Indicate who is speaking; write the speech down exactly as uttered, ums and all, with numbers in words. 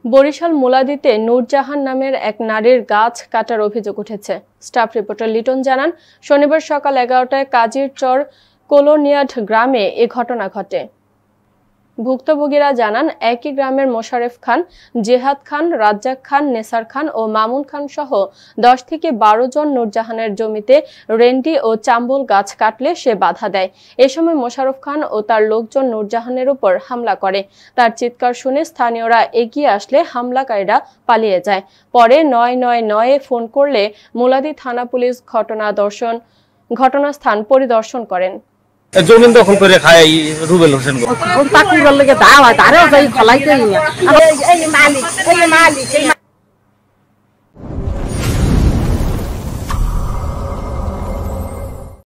Speaker 1: বরিশাল মুলাদিতে নূরজাহান নামের এক নারীর গাছ কাটার অভিযোগ উঠেছে। স্টাফ রিপোর্টার লিটন জানান, শনিবার সকাল এগারোটায় কাজীর চর কলোনিয়াড গ্রামে এ ঘটনা ঘটে। ভুক্তভোগীরা জানান, একই গ্রামের মোশারেফ খান, জেহাদ খান, রাজ্জাক খান, নেসার খান ও মামুন খান সহ দশ থেকে বারো জন নূরজাহানের জমিতে রেন্ডি ও চাম্বল গাছ কাটলে সে বাধা দেয়। এ সময় মোশারফ খান ও তার লোকজন নূরজাহানের উপর হামলা করে। তার চিৎকার শুনে স্থানীয়রা এগিয়ে আসলে হামলাকারীরা পালিয়ে যায়। পরে নয় নয় নয়ে ফোন করলে মুলাদি থানা পুলিশ ঘটনা দর্শন ঘটনাস্থান পরিদর্শন করেন।
Speaker 2: জমিন দখল করে খায় রুবেল হোসেন
Speaker 3: তাকুর লাগে দাও তারেও যাই ফলাইতেই না। এই মালিক এই মালিক